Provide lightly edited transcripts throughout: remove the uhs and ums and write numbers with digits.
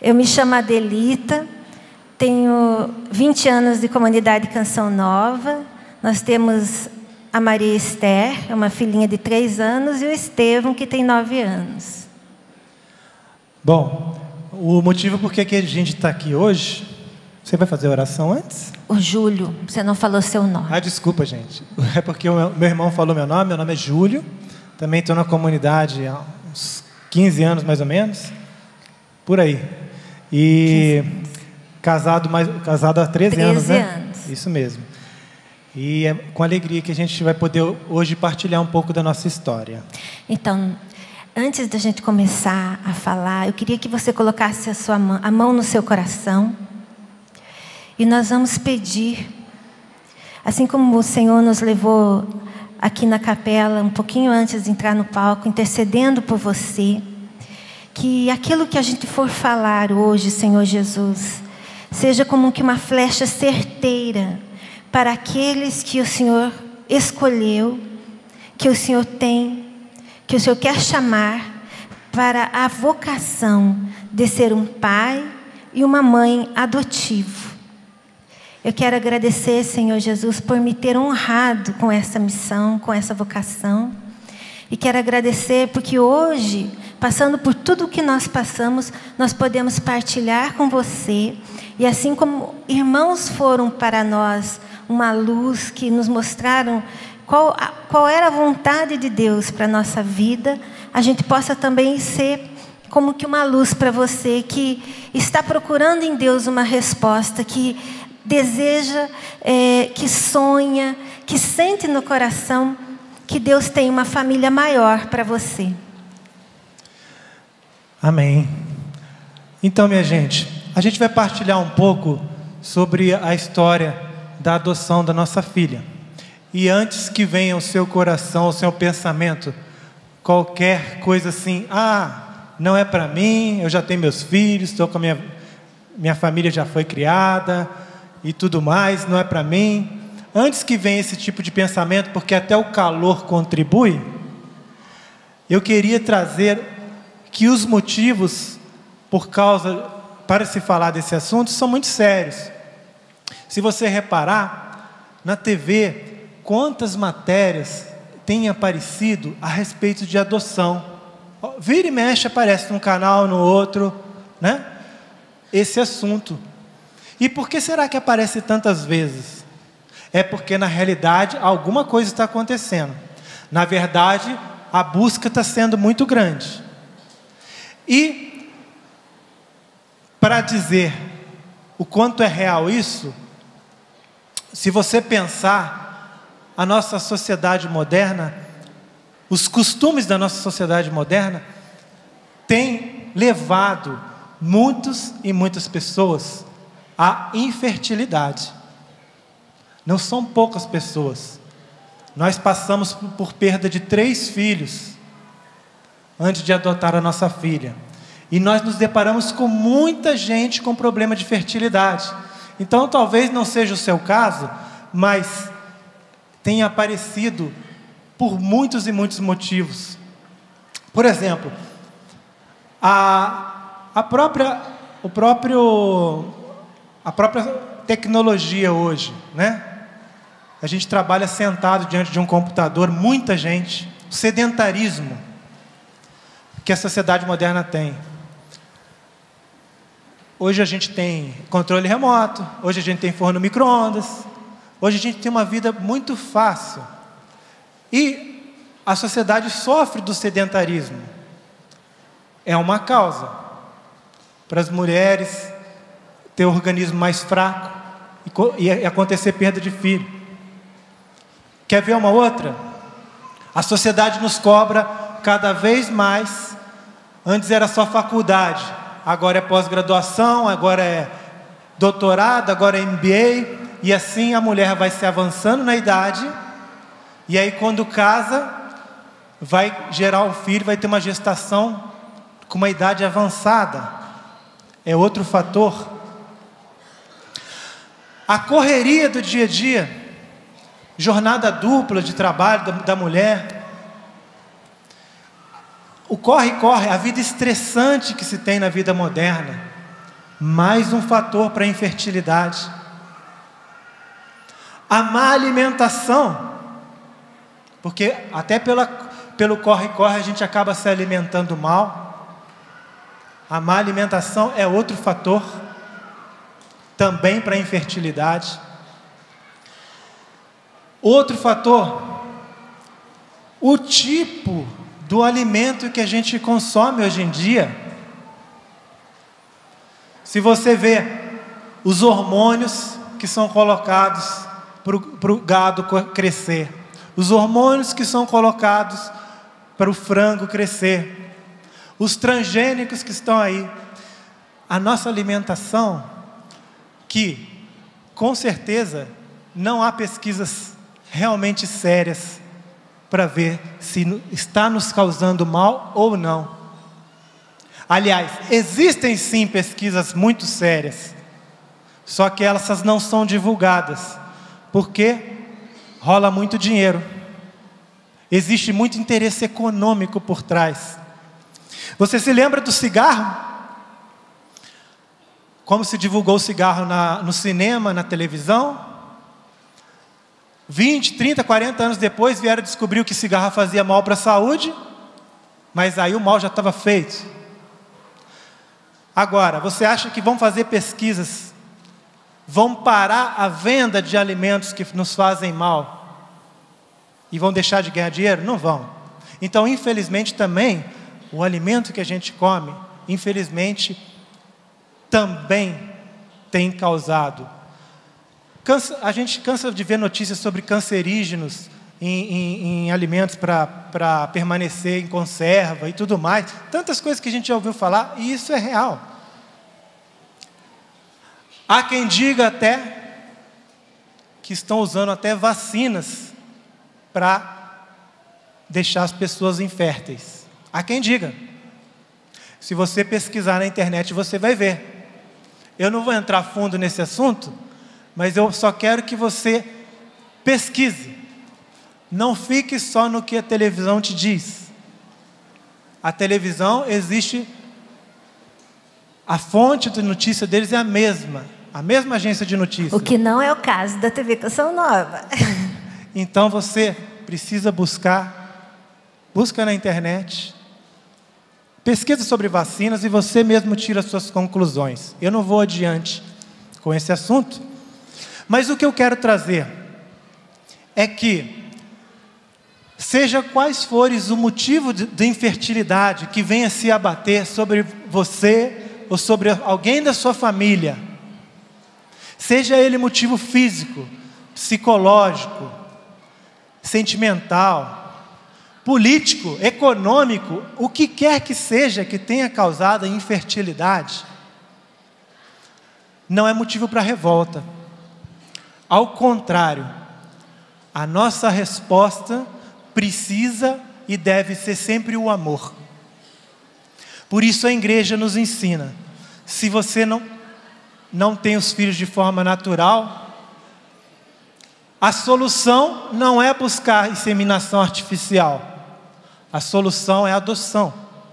Eu me chamo Adelita, tenho 20 anos de comunidade Canção Nova. Nós temos a Maria Esther, uma filhinha de 3 anos, e o Estevão, que tem 9 anos. Bom, o motivo por que a gente está aqui hoje... Você vai fazer a oração antes? O Júlio, você não falou seu nome. Ah, desculpa, gente. É porque o meu irmão falou meu nome é Júlio. Também estou na comunidade há uns 15 anos, mais ou menos. Por aí. E casado há 13 anos, né? 13 anos. Isso mesmo. E é com alegria que a gente vai poder hoje partilhar um pouco da nossa história. Então, antes da gente começar a falar, eu queria que você colocasse a mão no seu coração. E nós vamos pedir, assim como o Senhor nos levou aqui na capela, um pouquinho antes de entrar no palco, intercedendo por você, que aquilo que a gente for falar hoje, Senhor Jesus, seja como que uma flecha certeira para aqueles que o Senhor escolheu, que o Senhor tem, que o Senhor quer chamar para a vocação de ser um pai e uma mãe adotivo. Eu quero agradecer, Senhor Jesus, por me ter honrado com essa missão, com essa vocação. E quero agradecer porque hoje, passando por tudo o que nós passamos, nós podemos partilhar com você. E assim como irmãos foram para nós uma luz que nos mostraram qual era a vontade de Deus para a nossa vida, a gente possa também ser como que uma luz para você que está procurando em Deus uma resposta, que deseja, que sonha, que sente no coração que Deus tem uma família maior para você. Amém. Então, minha gente, a gente vai partilhar um pouco sobre a história da adoção da nossa filha. E antes que venha o seu coração, o seu pensamento, qualquer coisa assim, não é para mim, eu já tenho meus filhos, estou com a minha família já foi criada e tudo mais, não é para mim. Antes que venha esse tipo de pensamento, porque até o calor contribui, eu queria trazer que os motivos para se falar desse assunto são muito sérios. Se você reparar, na TV, quantas matérias têm aparecido a respeito de adoção. Vira e mexe, aparece num canal, no outro, né? Esse assunto. E por que será que aparece tantas vezes? É porque, na realidade, alguma coisa está acontecendo. Na verdade, a busca está sendo muito grande. E, para dizer o quanto é real isso, se você pensar, a nossa sociedade moderna, os costumes da nossa sociedade moderna, têm levado muitos e muitas pessoas à infertilidade. Não são poucas pessoas. Nós passamos por perda de 3 filhos antes de adotar a nossa filha. E nós nos deparamos com muita gente com problema de fertilidade. Então, talvez não seja o seu caso, mas tenha aparecido por muitos e muitos motivos. Por exemplo, a própria tecnologia hoje, né? A gente trabalha sentado diante de um computador, muita gente, o sedentarismo que a sociedade moderna tem. Hoje a gente tem controle remoto, hoje a gente tem forno micro-ondas, hoje a gente tem uma vida muito fácil. E a sociedade sofre do sedentarismo. É uma causa para as mulheres ter o organismo mais fraco e acontecer perda de filho. Quer ver uma outra? A sociedade nos cobra cada vez mais. Antes era só faculdade, agora é pós-graduação, agora é doutorado, agora é MBA. E assim a mulher vai se avançando na idade. E aí quando casa, vai gerar um filho, vai ter uma gestação com uma idade avançada. É outro fator. A correria do dia a dia, jornada dupla de trabalho da mulher, o corre-corre, a vida estressante que se tem na vida moderna, mais um fator para a infertilidade. A má alimentação, porque até pelo corre-corre a gente acaba se alimentando mal. A má alimentação é outro fator também para a infertilidade. Outro fator, o tipo do alimento que a gente consome hoje em dia. Se você vê os hormônios que são colocados para o gado crescer, os hormônios que são colocados para o frango crescer, os transgênicos que estão aí, a nossa alimentação, que com certeza não há pesquisas realmente sérias para ver se está nos causando mal ou não. Aliás, existem sim pesquisas muito sérias, só que elas não são divulgadas, porque rola muito dinheiro, existe muito interesse econômico por trás. Você se lembra do cigarro? Como se divulgou o cigarro no cinema, na televisão? 20, 30, 40 anos depois vieram descobrir que cigarro fazia mal para a saúde, mas aí o mal já estava feito. Agora, você acha que vão fazer pesquisas, vão parar a venda de alimentos que nos fazem mal e vão deixar de ganhar dinheiro? Não vão. Então, infelizmente também, o alimento que a gente come, infelizmente, também tem causado. A gente cansa de ver notícias sobre cancerígenos em alimentos para permanecer em conserva e tudo mais. Tantas coisas que a gente já ouviu falar, e isso é real. Há quem diga até que estão usando até vacinas para deixar as pessoas inférteis. Há quem diga. Se você pesquisar na internet, você vai ver. Eu não vou entrar fundo nesse assunto, mas eu só quero que você pesquise. Não fique só no que a televisão te diz. A televisão existe, a fonte de notícia deles é a mesma agência de notícias. O que não é o caso da TV Canção Nova. Então você precisa busca na internet, pesquisa sobre vacinas e você mesmo tira as suas conclusões. Eu não vou adiante com esse assunto, mas o que eu quero trazer é que, seja quais forem o motivo de infertilidade que venha se abater sobre você ou sobre alguém da sua família, seja ele motivo físico, psicológico, sentimental, político, econômico, o que quer que seja que tenha causado a infertilidade, não é motivo para revolta. Ao contrário, a nossa resposta precisa e deve ser sempre o amor. Por isso a igreja nos ensina, se você não tem os filhos de forma natural, a solução não é buscar inseminação artificial, a solução é a adoção,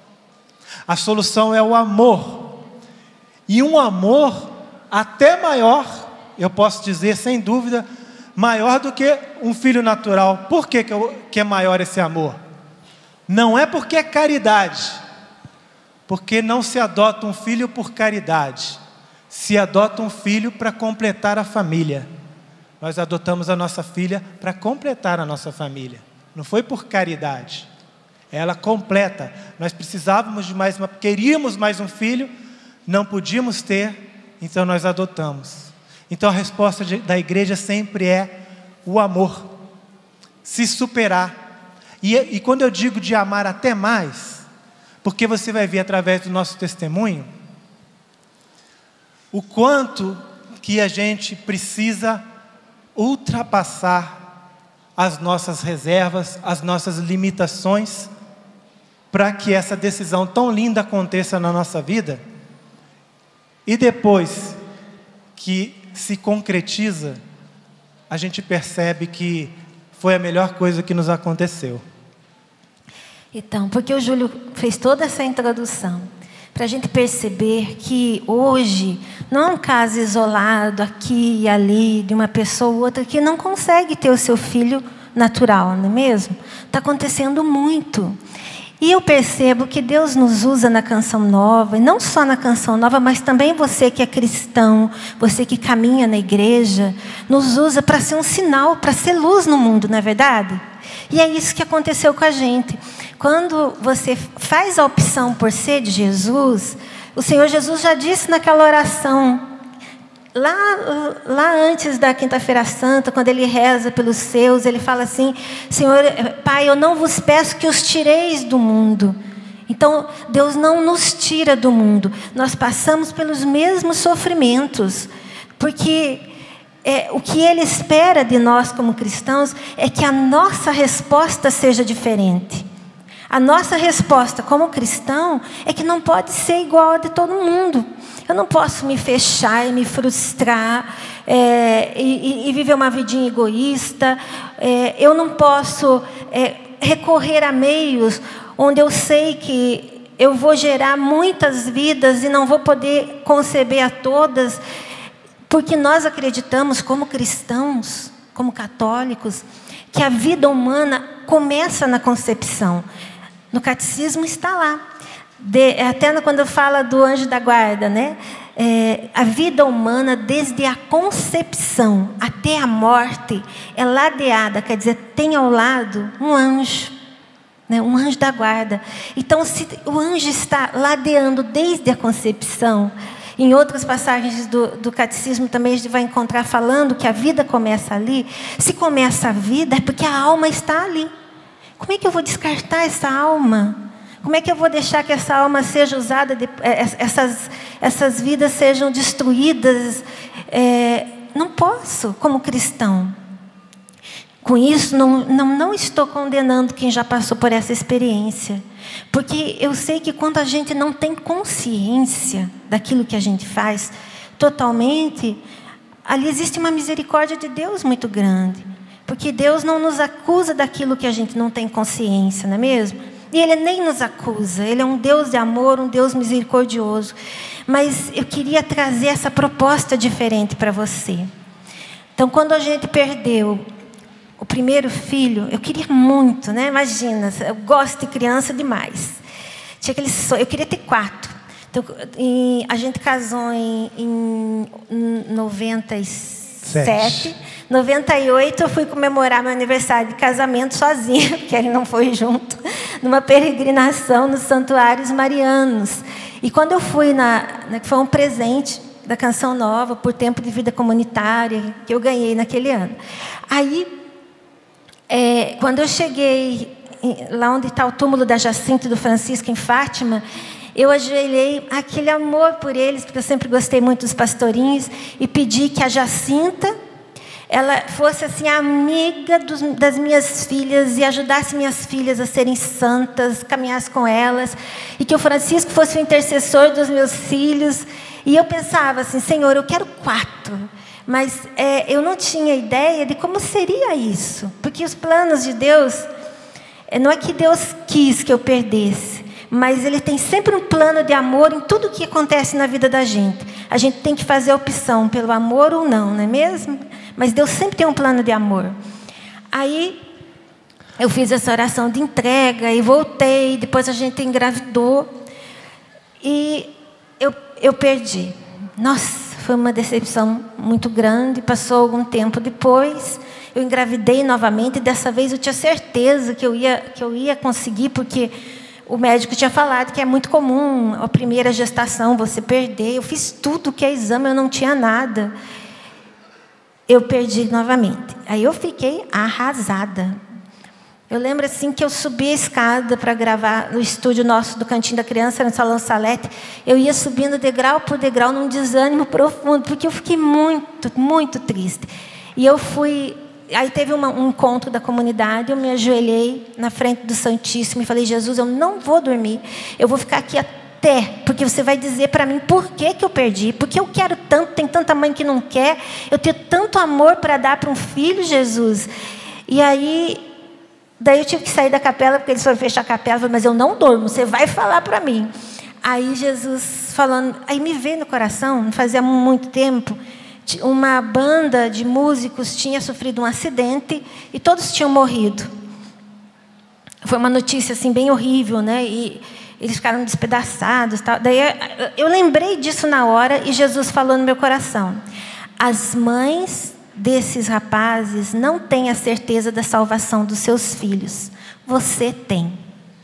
a solução é o amor, e um amor até maior, eu posso dizer sem dúvida, maior do que um filho natural. Por que é maior esse amor? Não é porque é caridade, porque não se adota um filho por caridade, se adota um filho para completar a família. Nós adotamos a nossa filha para completar a nossa família, não foi por caridade, ela completa. Nós precisávamos de queríamos mais um filho, não podíamos ter, então nós adotamos. Então a resposta da igreja sempre é o amor, se superar. E quando eu digo de amar até mais, porque você vai ver através do nosso testemunho, o quanto que a gente precisa ultrapassar as nossas reservas, as nossas limitações, para que essa decisão tão linda aconteça na nossa vida, e depois que se concretiza, a gente percebe que foi a melhor coisa que nos aconteceu. Então, porque o Júlio fez toda essa introdução, para a gente perceber que hoje não é um caso isolado aqui e ali de uma pessoa ou outra que não consegue ter o seu filho natural, não é mesmo? Está acontecendo muito. E eu percebo que Deus nos usa na Canção Nova, e não só na Canção Nova, mas também você que é cristão, você que caminha na igreja, nos usa para ser um sinal, para ser luz no mundo, não é verdade? E é isso que aconteceu com a gente. Quando você faz a opção por ser de Jesus, o Senhor Jesus já disse naquela oração, lá antes da Quinta-feira Santa, quando Ele reza pelos seus, Ele fala assim: Senhor, Pai, eu não vos peço que os tireis do mundo. Então, Deus não nos tira do mundo. Nós passamos pelos mesmos sofrimentos, porque o que Ele espera de nós como cristãos é que a nossa resposta seja diferente. A nossa resposta como cristão é que não pode ser igual a de todo mundo. Eu não posso me fechar e me frustrar e viver uma vidinha egoísta. Eu não posso recorrer a meios onde eu sei que eu vou gerar muitas vidas e não vou poder conceber a todas, porque nós acreditamos como cristãos, como católicos, que a vida humana começa na concepção. No catecismo está lá. Até quando fala do anjo da guarda, né? A vida humana, desde a concepção até a morte, é ladeada, quer dizer, tem ao lado um anjo, né? Um anjo da guarda. Então, se o anjo está ladeando desde a concepção, em outras passagens do catecismo também a gente vai encontrar falando que a vida começa ali. Se começa a vida, é porque a alma está ali. Como é que eu vou descartar essa alma? Como é que eu vou deixar que essa alma seja usada, essas vidas sejam destruídas? Não posso, como cristão. Com isso, não estou condenando quem já passou por essa experiência. Porque eu sei que quando a gente não tem consciência daquilo que a gente faz totalmente, ali existe uma misericórdia de Deus muito grande. Porque Deus não nos acusa daquilo que a gente não tem consciência, não é mesmo? E Ele nem nos acusa. Ele é um Deus de amor, um Deus misericordioso. Mas eu queria trazer essa proposta diferente para você. Então, quando a gente perdeu o primeiro filho, eu queria muito, né? Imagina, eu gosto de criança demais. Tinha aquele sonho, eu queria ter 4. Então, a gente casou em 97. 98 eu fui comemorar meu aniversário de casamento sozinha, porque ele não foi junto, numa peregrinação nos santuários marianos. E quando eu fui que foi um presente da Canção Nova por tempo de vida comunitária que eu ganhei naquele ano. Aí, quando eu cheguei lá onde está o túmulo da Jacinta e do Francisco em Fátima, eu ajoelhei aquele amor por eles, porque eu sempre gostei muito dos pastorinhos, e pedi que a Jacinta ela fosse assim amiga das minhas filhas e ajudasse minhas filhas a serem santas, caminhasse com elas, e que o Francisco fosse o intercessor dos meus filhos. E eu pensava assim: Senhor, eu quero 4, mas eu não tinha ideia de como seria isso, porque os planos de Deus, não é que Deus quis que eu perdesse, mas Ele tem sempre um plano de amor em tudo que acontece na vida da gente. A gente tem que fazer a opção pelo amor ou não, não é mesmo? Mas Deus sempre tem um plano de amor. Aí eu fiz essa oração de entrega e voltei. Depois a gente engravidou e eu perdi. Nossa, foi uma decepção muito grande. Passou algum tempo depois, eu engravidei novamente. E dessa vez eu tinha certeza que eu ia conseguir, porque o médico tinha falado que é muito comum a primeira gestação você perder. Eu fiz tudo que é exame, eu não tinha nada. Eu perdi novamente. Aí eu fiquei arrasada. Eu lembro assim que eu subi a escada para gravar no estúdio nosso do Cantinho da Criança, no Salão Salete. Eu ia subindo degrau por degrau num desânimo profundo, porque eu fiquei muito, muito triste. E eu fui... Aí teve um encontro da comunidade, eu me ajoelhei na frente do Santíssimo e falei: Jesus, eu não vou dormir, eu vou ficar aqui porque você vai dizer para mim por que eu perdi, porque eu quero tanto, tem tanta mãe que não quer, eu tenho tanto amor para dar para um filho, Jesus. E daí eu tive que sair da capela, porque eles foram fechar a capela. Eu falei: mas eu não durmo, você vai falar para mim. Aí Jesus falando, aí me veio no coração, não fazia muito tempo, uma banda de músicos tinha sofrido um acidente e todos tinham morrido. Foi uma notícia assim bem horrível, né? E eles ficaram despedaçados, tal. Daí eu lembrei disso na hora e Jesus falou no meu coração: as mães desses rapazes não têm a certeza da salvação dos seus filhos. Você tem.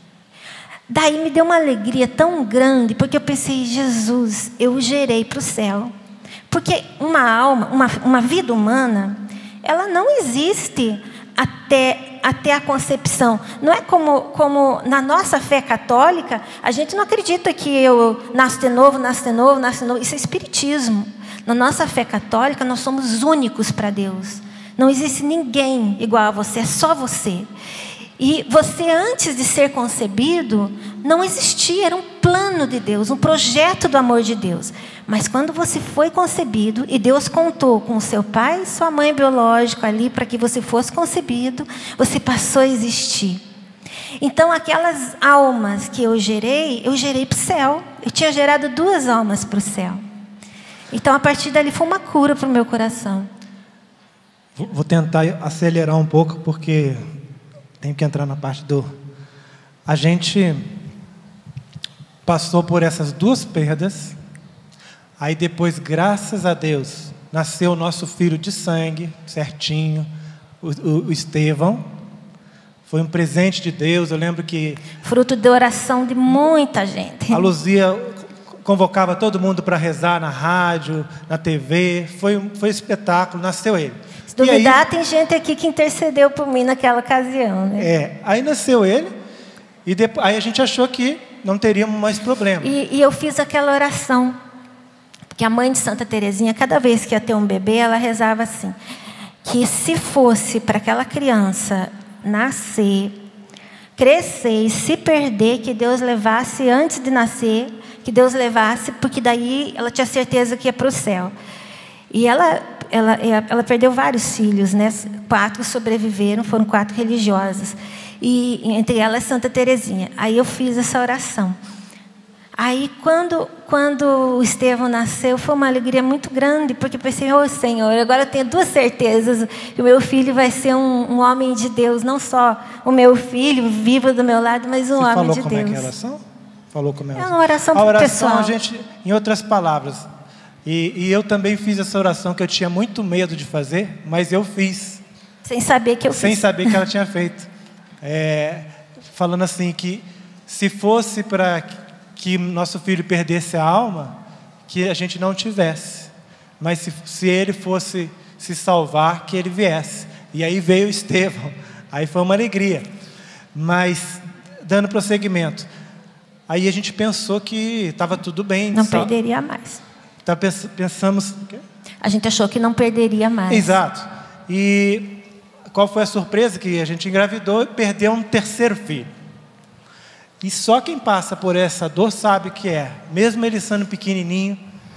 Daí me deu uma alegria tão grande, porque eu pensei, Jesus, eu o gerei para o céu. Porque uma alma, uma vida humana, ela não existe até a concepção. Não é como na nossa fé católica, a gente não acredita que eu nasço de novo. Isso é espiritismo. Na nossa fé católica, nós somos únicos para Deus. Não existe ninguém igual a você, é só você. E você, antes de ser concebido, não existia, era um plano de Deus, um projeto do amor de Deus. Mas quando você foi concebido, e Deus contou com o seu pai e sua mãe biológica ali, para que você fosse concebido, você passou a existir. Então, aquelas almas que eu gerei para o céu. Eu tinha gerado 2 almas para o céu. Então, a partir dali, foi uma cura para o meu coração. Vou tentar acelerar um pouco, porque tenho que entrar na parte do... A gente passou por essas 2 perdas. Aí depois, graças a Deus, nasceu o nosso filho de sangue, certinho, o Estevão. Foi um presente de Deus. Eu lembro que... fruto de oração de muita gente. A Luzia convocava todo mundo para rezar na rádio, na TV. Foi um espetáculo, nasceu ele. Se duvidar, tem gente aqui que intercedeu por mim naquela ocasião, né? Aí nasceu ele, e depois, aí a gente achou que não teríamos mais problema. E eu fiz aquela oração, porque a mãe de Santa Teresinha, cada vez que ia ter um bebê, ela rezava assim, que se fosse para aquela criança nascer, crescer e se perder, que Deus levasse antes de nascer, que Deus levasse, porque daí ela tinha certeza que ia para o céu. E ela perdeu vários filhos, né? 4 sobreviveram, foram 4 religiosas. E entre elas Santa Teresinha. Aí eu fiz essa oração. Aí quando o Estevão nasceu, foi uma alegria muito grande, porque eu pensei, Senhor, agora eu tenho 2 certezas, que o meu filho vai ser um homem de Deus, não só o meu filho vivo do meu lado, mas um homem de Deus. Você falou como é que é a oração? Falou como é a oração? É uma oração pessoal. A oração, a gente, em outras palavras... E eu também fiz essa oração que eu tinha muito medo de fazer, mas eu fiz. Sem saber que eu fiz. Sem saber que ela tinha feito. Falando assim, que se fosse para que nosso filho perdesse a alma, que a gente não tivesse. Mas se ele fosse se salvar, que ele viesse. E aí veio o Estevão. Aí foi uma alegria. Mas, dando prosseguimento, aí a gente pensou que estava tudo bem. Não perderia mais. Então pensamos... A gente achou que não perderia mais. Exato. E qual foi a surpresa? Que a gente engravidou e perdeu um 3º filho. E só quem passa por essa dor sabe o que é. Mesmo ele sendo pequenininho,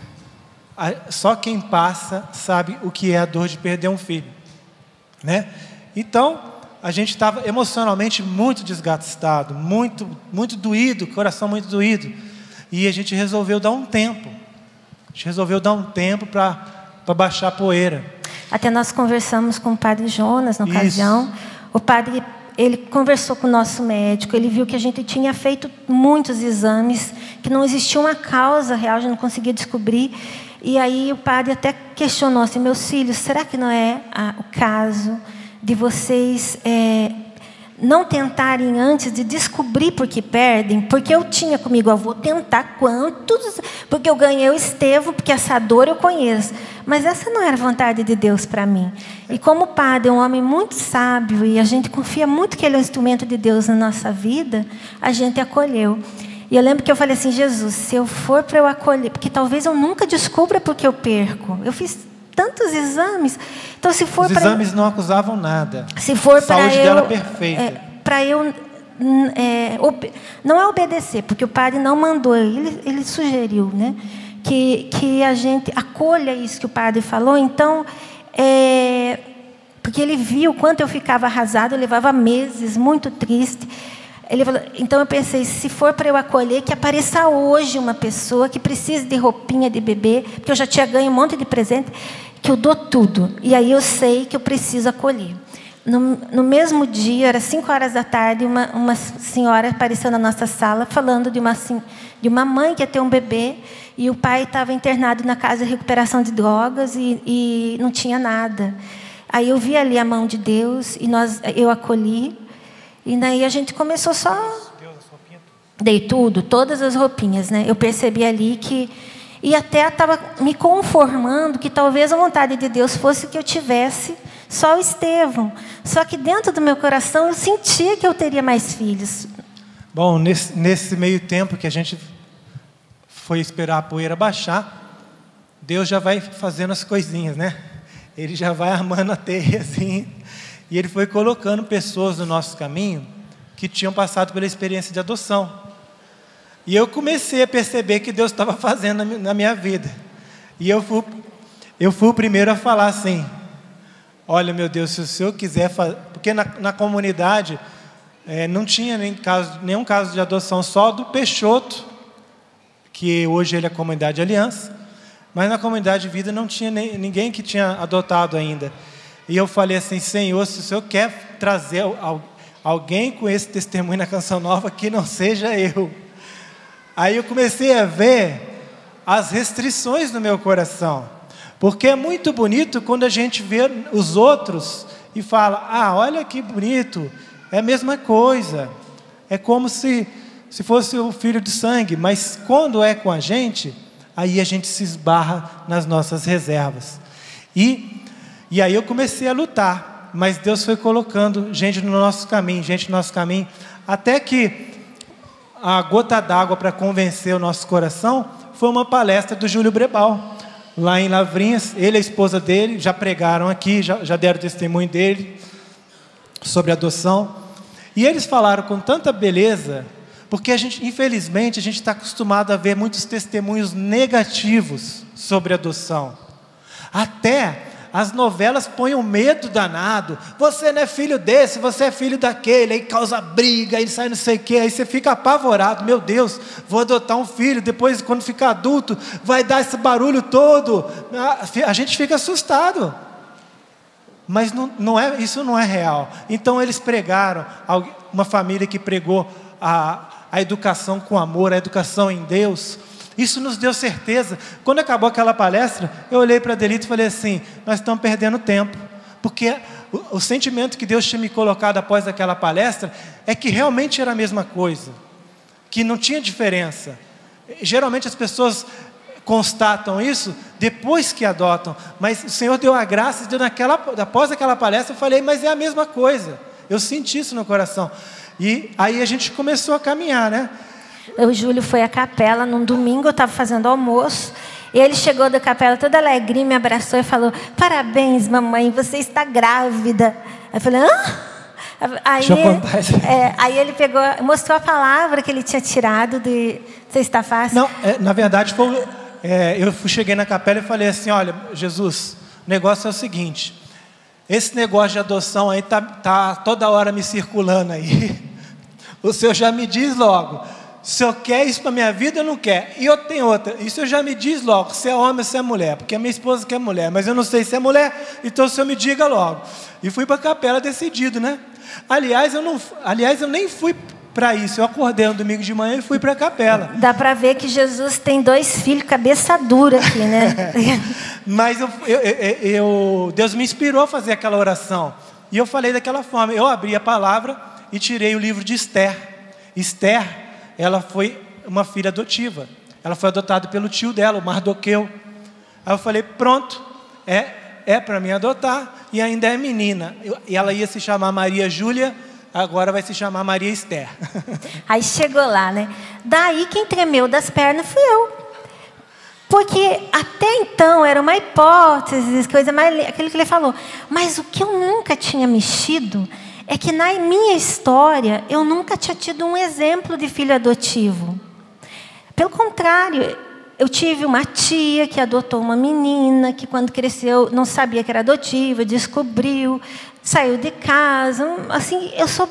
só quem passa sabe o que é a dor de perder um filho, né? Então, a gente estava emocionalmente muito desgastado, muito, muito doído, coração muito doído. E a gente resolveu dar um tempo. A gente resolveu dar um tempo para baixar a poeira. Até nós conversamos com o padre Jonas na ocasião. O padre, ele conversou com o nosso médico, ele viu que a gente tinha feito muitos exames, que não existia uma causa real, a gente não conseguia descobrir. E aí o padre até questionou assim, meus filhos, será que não é o caso de vocês não tentarem antes de descobrir por que perdem? Porque eu tinha comigo, eu vou tentar quantos, porque eu ganhei o Estevão, porque essa dor eu conheço. Mas essa não era a vontade de Deus para mim. E como o padre é um homem muito sábio, e a gente confia muito que ele é um instrumento de Deus na nossa vida, a gente acolheu. E eu lembro que eu falei assim, Jesus, se eu for para eu acolher, porque talvez eu nunca descubra porque eu perco. Eu fiz tantos exames. Então, se for os exames não acusavam nada. Se for para saúde dela perfeita. Para eu não é obedecer, porque o padre não mandou, ele sugeriu, né, que a gente acolha isso que o padre falou. Então, porque ele viu quanto eu ficava arrasada, eu levava meses muito triste. Ele falou, então eu pensei, se for para eu acolher, que apareça hoje uma pessoa que precise de roupinha de bebê, porque eu já tinha ganho um monte de presente, que eu dou tudo. E aí eu sei que eu preciso acolher. No mesmo dia, era 5 horas da tarde, uma senhora apareceu na nossa sala falando de uma mãe que ia ter um bebê e o pai estava internado na casa de recuperação de drogas e não tinha nada. Aí eu vi ali a mão de Deus e eu acolhi. E daí a gente começou só... Dei tudo, todas as roupinhas, né? Eu percebi ali que... E até estava me conformando que talvez a vontade de Deus fosse que eu tivesse só o Estevão. Só que dentro do meu coração eu sentia que eu teria mais filhos. Bom, nesse meio tempo que a gente foi esperar a poeira baixar, Deus já vai fazendo as coisinhas, né? Ele já vai armando a teia assim. E Ele foi colocando pessoas no nosso caminho que tinham passado pela experiência de adoção. E eu comecei a perceber que Deus estava fazendo na minha vida. E eu fui o primeiro a falar assim, olha, meu Deus, se o Senhor quiser fazer... Porque na comunidade não tinha nenhum caso de adoção, só do Peixoto, que hoje ele é a Comunidade Aliança, mas na Comunidade Vida não tinha ninguém que tinha adotado ainda. E eu falei assim, Senhor, se o Senhor quer trazer alguém com esse testemunho na Canção Nova, que não seja eu. Aí eu comecei a ver as restrições no meu coração. Porque é muito bonito quando a gente vê os outros e fala, olha que bonito, é a mesma coisa. É como se fosse o filho de sangue. Mas quando é com a gente, aí a gente se esbarra nas nossas reservas. E aí eu comecei a lutar. Mas Deus foi colocando gente no nosso caminho, até que a gota d'água para convencer o nosso coração foi uma palestra do Júlio Brebal, lá em Lavrinhas. Ele e a esposa dele já pregaram aqui, já deram testemunho dele sobre adoção. E eles falaram com tanta beleza, porque infelizmente, a gente está acostumado a ver muitos testemunhos negativos sobre adoção. Até as novelas põem um medo danado. Você não é filho desse, você é filho daquele. Aí causa briga, aí sai não sei o quê. Aí você fica apavorado. Meu Deus, vou adotar um filho. Depois, quando ficar adulto, vai dar esse barulho todo. A gente fica assustado. Mas isso não é real. Então eles pregaram, uma família que pregou a educação com amor, a educação em Deus. Isso nos deu certeza. Quando acabou aquela palestra, eu olhei para a Delita e falei assim, nós estamos perdendo tempo. Porque o sentimento que Deus tinha me colocado após aquela palestra é que realmente era a mesma coisa. Que não tinha diferença. Geralmente as pessoas constatam isso depois que adotam. Mas o Senhor deu a graça, após aquela palestra, eu falei, mas é a mesma coisa. Eu senti isso no coração. E aí a gente começou a caminhar, né? O Júlio foi à capela num domingo, eu estava fazendo almoço, e ele chegou da capela todo alegrinho, me abraçou e falou, parabéns, mamãe, você está grávida. Eu falei, Aí ele mostrou a palavra que ele tinha tirado de Você está fácil? Não, na verdade, eu cheguei na capela e falei assim, olha, Jesus, o negócio é o seguinte, esse negócio de adoção aí tá toda hora me circulando aí. O Senhor já me diz logo, se eu quer isso para a minha vida, eu não quero. E eu tenho outra, isso eu já me diz logo, se é homem ou se é mulher, porque a minha esposa quer mulher, mas eu não sei se é mulher, então o Senhor me diga logo. E fui para a capela decidido, né? Aliás, eu nem fui para isso, eu acordei um domingo de manhã e fui para a capela. Dá para ver que Jesus tem 2 filhos, cabeça dura aqui, né? Mas Deus me inspirou a fazer aquela oração. E eu falei daquela forma, eu abri a palavra e tirei o livro de Esther. Esther, ela foi uma filha adotiva. Ela foi adotada pelo tio dela, o Mardoqueu. Aí eu falei, pronto, é para mim adotar, e ainda é menina. E ela ia se chamar Maria Júlia, agora vai se chamar Maria Esther. Aí chegou lá, né? Daí quem tremeu das pernas fui eu. Porque até então era uma hipótese, coisa mais... aquilo que ele falou. Mas o que eu nunca tinha mexido é que na minha história eu nunca tinha tido um exemplo de filho adotivo. Pelo contrário, eu tive uma tia que adotou uma menina, que quando cresceu não sabia que era adotiva, descobriu, saiu de casa. Assim, eu soube de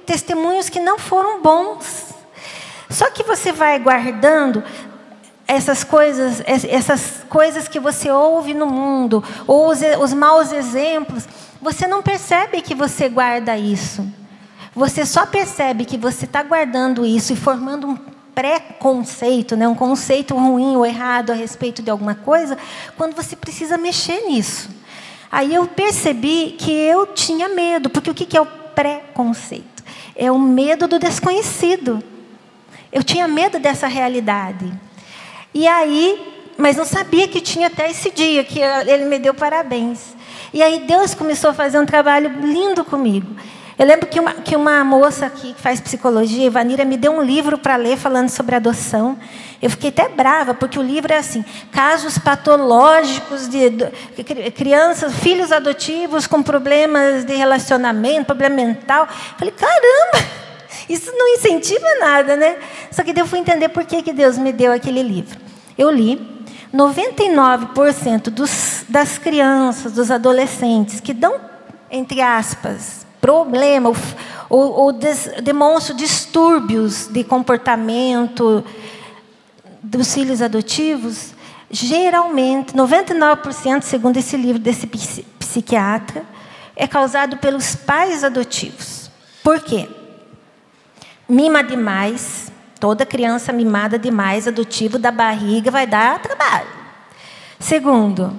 testemunhos que não foram bons. Só que você vai guardando essas coisas que você ouve no mundo, ou os maus exemplos, você não percebe que você guarda isso. Você só percebe que você está guardando isso e formando um pré-conceito, né, um conceito ruim ou errado a respeito de alguma coisa, quando você precisa mexer nisso. Aí eu percebi que eu tinha medo, porque o que é o pré-conceito? É o medo do desconhecido. Eu tinha medo dessa realidade. E aí, mas não sabia que tinha até esse dia, que ele me deu parabéns. E aí Deus começou a fazer um trabalho lindo comigo. Eu lembro que uma moça que faz psicologia, Ivanira, me deu um livro para ler falando sobre adoção. Eu fiquei até brava, porque o livro é assim, casos patológicos de crianças, filhos adotivos com problemas de relacionamento, problema mental. Eu falei, caramba, isso não incentiva nada, né? Só que daí eu fui entender por que Deus me deu aquele livro. Eu li, 99% das crianças, dos adolescentes que dão, entre aspas, problema ou demonstram distúrbios de comportamento dos filhos adotivos, geralmente, 99%, segundo esse livro desse psiquiatra, é causado pelos pais adotivos. Por quê? Mima demais, toda criança mimada demais, adotivo da barriga, vai dar trabalho. Segundo,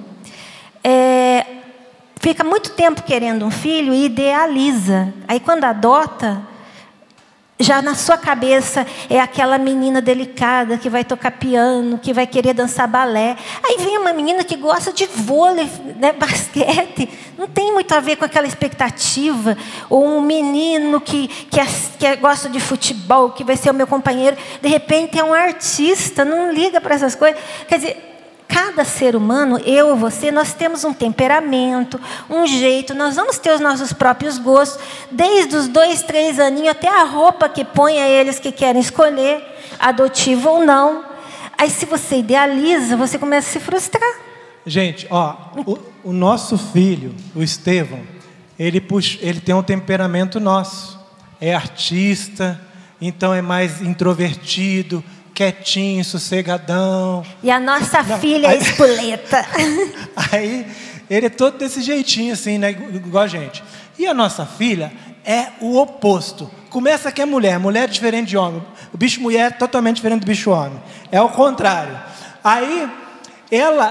fica muito tempo querendo um filho e idealiza. Aí, quando adota, já na sua cabeça é aquela menina delicada que vai tocar piano, que vai querer dançar balé. Aí vem uma menina que gosta de vôlei, né, basquete. Não tem muito a ver com aquela expectativa. Ou um menino que gosta de futebol, que vai ser o meu companheiro. De repente é um artista, não liga para essas coisas. Quer dizer, cada ser humano, eu e você, nós temos um temperamento, um jeito, nós vamos ter os nossos próprios gostos, desde os 2, 3 aninhos até a roupa que põe a eles que querem escolher, adotivo ou não. Aí, se você idealiza, você começa a se frustrar. Gente, ó, o nosso filho, o Estevão, ele tem um temperamento nosso. É artista, então é mais introvertido, quietinho, sossegadão. E a nossa filha é espoleta. Aí, ele é todo desse jeitinho, assim, né? Igual a gente. E a nossa filha é o oposto. Começa que é mulher é diferente de homem. O bicho mulher é totalmente diferente do bicho homem. É o contrário. Aí, ela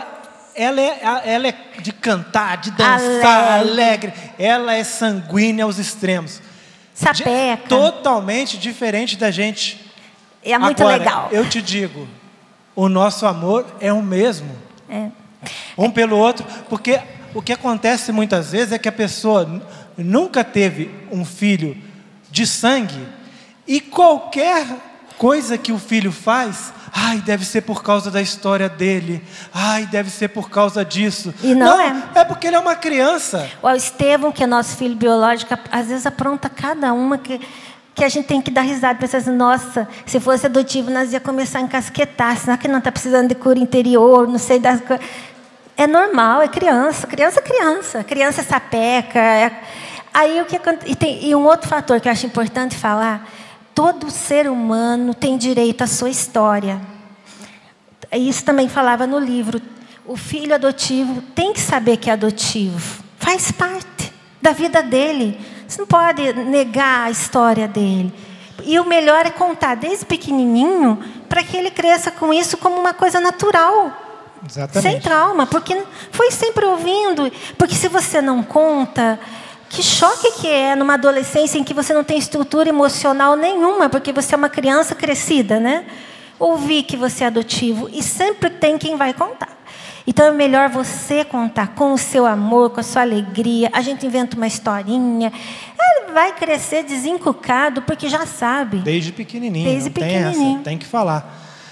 é de cantar, de dançar, alegre. Ela é sanguínea aos extremos. Sapeca. Totalmente diferente da gente. É muito agora, legal. Eu te digo, o nosso amor é o mesmo. Um pelo outro. Porque o que acontece muitas vezes é que a pessoa nunca teve um filho de sangue e qualquer coisa que o filho faz, deve ser por causa da história dele. Deve ser por causa disso. E não é. É porque ele é uma criança. O Estevão, que é nosso filho biológico, às vezes apronta cada uma que a gente tem que dar risada, pensar assim, nossa, se fosse adotivo, nós ia começar a encasquetar, será que não está precisando de cura interior, não sei das coisas. É normal, é criança é sapeca. Aí o que acontece? E um outro fator que eu acho importante falar, todo ser humano tem direito à sua história. Isso também falava no livro. O filho adotivo tem que saber que é adotivo, faz parte da vida dele. Você não pode negar a história dele. E o melhor é contar desde pequenininho para que ele cresça com isso como uma coisa natural. Exatamente. Sem trauma, porque foi sempre ouvindo. Porque se você não conta, que choque que é numa adolescência em que você não tem estrutura emocional nenhuma, porque você é uma criança crescida, né? Ouvir que você é adotivo e sempre tem quem vai contar. Então é melhor você contar com o seu amor, com a sua alegria. A gente inventa uma historinha. Ele vai crescer desencucado, porque já sabe. Desde pequenininho. Desde pequenininho. Tem que falar.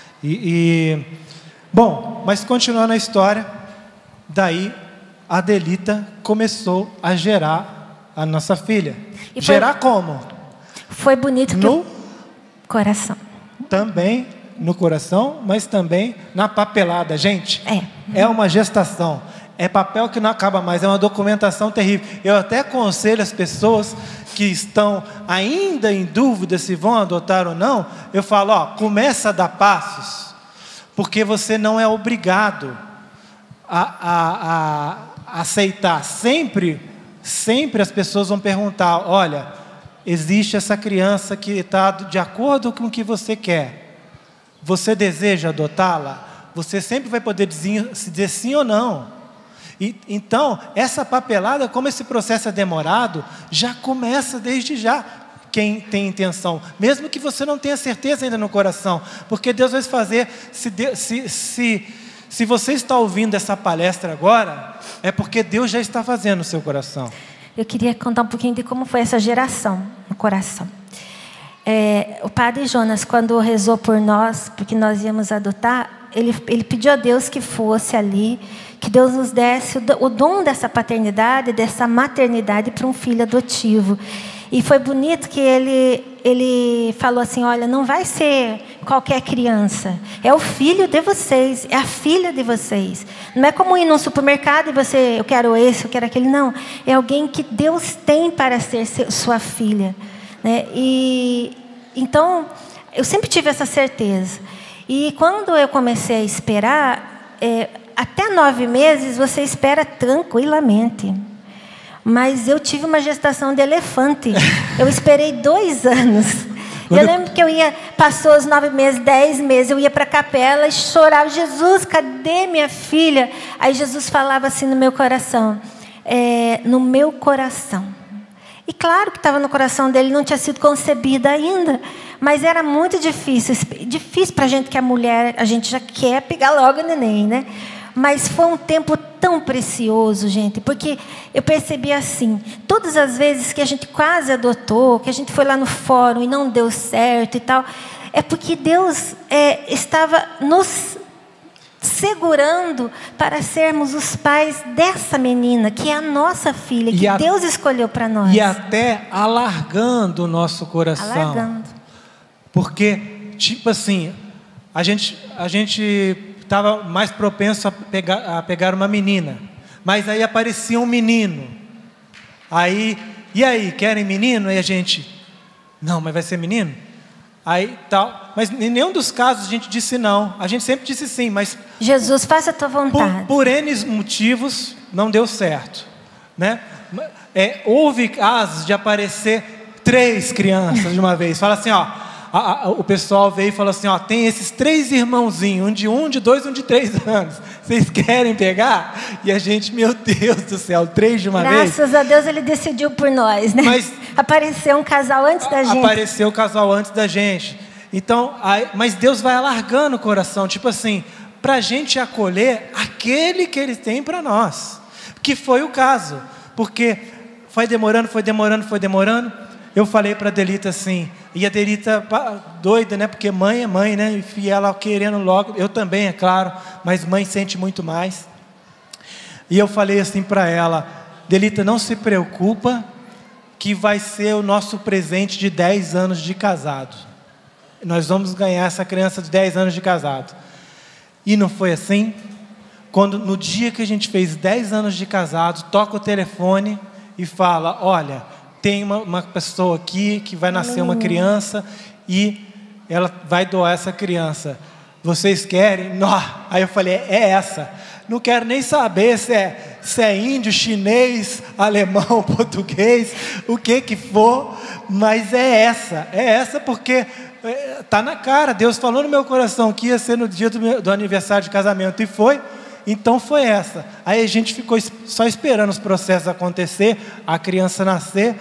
Bom, mas continuando a história, daí a Adelita começou a gerar a nossa filha. Gerar como? Foi bonito no coração. Também no coração, mas também na papelada. Gente, é uma gestação. É papel que não acaba mais, é uma documentação terrível. Eu até aconselho as pessoas que estão ainda em dúvida se vão adotar ou não, eu falo, começa a dar passos, porque você não é obrigado a aceitar. Sempre as pessoas vão perguntar, olha, existe essa criança que está de acordo com o que você quer. Você deseja adotá-la? Você sempre vai poder dizer sim ou não. Então, essa papelada, como esse processo é demorado, já começa desde já, quem tem intenção. Mesmo que você não tenha certeza ainda no coração. Porque Deus vai fazer, se você está ouvindo essa palestra agora, é porque Deus já está fazendo no seu coração. Eu queria contar um pouquinho de como foi essa geração no coração. O padre Jonas, quando rezou por nós, porque nós íamos adotar, ele pediu a Deus que fosse ali, que Deus nos desse o dom dessa paternidade, dessa maternidade para um filho adotivo. E foi bonito que ele falou assim, olha, não vai ser qualquer criança, é o filho de vocês, é a filha de vocês. Não é como ir num supermercado e eu quero esse, eu quero aquele, não. É alguém que Deus tem para ser sua filha, né? E então, eu sempre tive essa certeza. E quando eu comecei a esperar, até 9 meses você espera tranquilamente. Mas eu tive uma gestação de elefante. Eu esperei 2 anos. Eu lembro que passou os 9 meses, 10 meses, eu ia para a capela e chorava, Jesus, cadê minha filha? Aí Jesus falava assim no meu coração, no meu coração. E claro que estava no coração dele, não tinha sido concebida ainda. Mas era muito difícil para a gente que é mulher, a gente já quer pegar logo o neném, né? Mas foi um tempo tão precioso, gente, porque eu percebi assim, todas as vezes que a gente quase adotou, que a gente foi lá no fórum e não deu certo e tal, é porque Deus estava nos segurando para sermos os pais dessa menina, que é a nossa filha, que Deus escolheu para nós. E até alargando o nosso coração. Alargando. Porque, tipo assim, a gente estava mais propenso a pegar uma menina. Mas aí aparecia um menino. E aí, querem menino? Aí a gente, não, mas vai ser menino? Aí tal. Mas em nenhum dos casos a gente disse não. A gente sempre disse sim, mas... Jesus, faça a tua vontade. Por N motivos, não deu certo. Né? Houve casos de aparecer 3 crianças de uma vez. Fala assim, o pessoal veio e falou assim, tem esses 3 irmãozinhos, um de 2, um de 3 anos. Vocês querem pegar? E a gente, meu Deus do céu, 3 de uma vez. Graças a Deus ele decidiu por nós, né? Mas apareceu um casal antes da gente. Apareceu o casal antes da gente. Então, mas Deus vai alargando o coração, tipo assim, para a gente acolher aquele que Ele tem para nós. Que foi o caso. Porque foi demorando. Eu falei para a Delita assim, e a Delita doida, né? Porque mãe é mãe, né? E ela querendo logo, eu também, é claro, mas mãe sente muito mais. E eu falei assim para ela, Delita, não se preocupa, que vai ser o nosso presente de 10 anos de casado. Nós vamos ganhar essa criança de 10 anos de casado. E não foi assim? No dia que a gente fez 10 anos de casado, toca o telefone e fala, olha, tem uma pessoa aqui que vai nascer uma criança e ela vai doar essa criança. Vocês querem? Não. Aí eu falei, é essa. Não quero nem saber se é índio, chinês, alemão, português, o que for, mas é essa porque está na cara. Deus falou no meu coração que ia ser no dia do aniversário de casamento e foi. Então foi essa. Aí a gente ficou só esperando os processos acontecer, a criança nascer.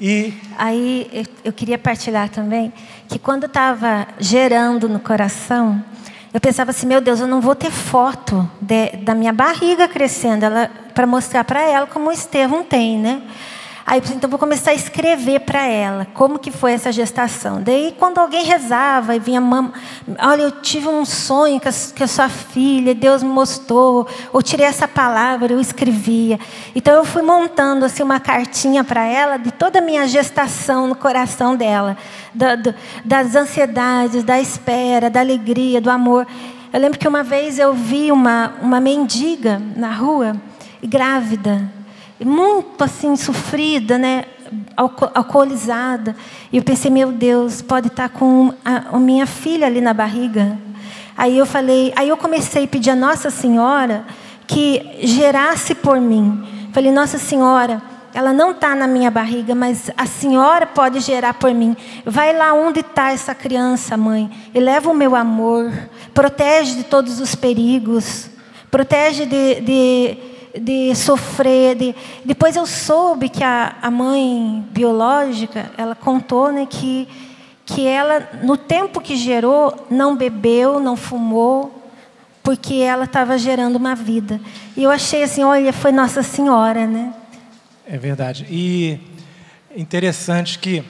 Aí eu queria partilhar também que quando eu estava gerando no coração, eu pensava assim, meu Deus, eu não vou ter foto da minha barriga crescendo para mostrar para ela como o Estevão tem, né? Aí eu pensei, então vou começar a escrever para ela como que foi essa gestação. Daí quando alguém rezava e vinha olha, eu tive um sonho que a sua filha, Deus me mostrou, eu tirei essa palavra, eu escrevia. Então eu fui montando assim uma cartinha para ela de toda a minha gestação no coração dela, das ansiedades, da espera, da alegria, do amor. Eu lembro que uma vez eu vi uma mendiga na rua grávida, muito assim sofrida, né, alcoolizada. E eu pensei, meu Deus, pode estar com a minha filha ali na barriga. Aí eu comecei a pedir a Nossa Senhora que gerasse por mim. Falei, Nossa Senhora, ela não está na minha barriga, mas a Senhora pode gerar por mim. Vai lá onde está essa criança, mãe, e leva o meu amor, protege de todos os perigos, protege de sofrer. Depois eu soube que a mãe biológica, ela contou, né, que ela, no tempo que gerou, não bebeu, não fumou, porque ela estava gerando uma vida. E eu achei assim, olha, foi Nossa Senhora, né? É verdade. E interessante que...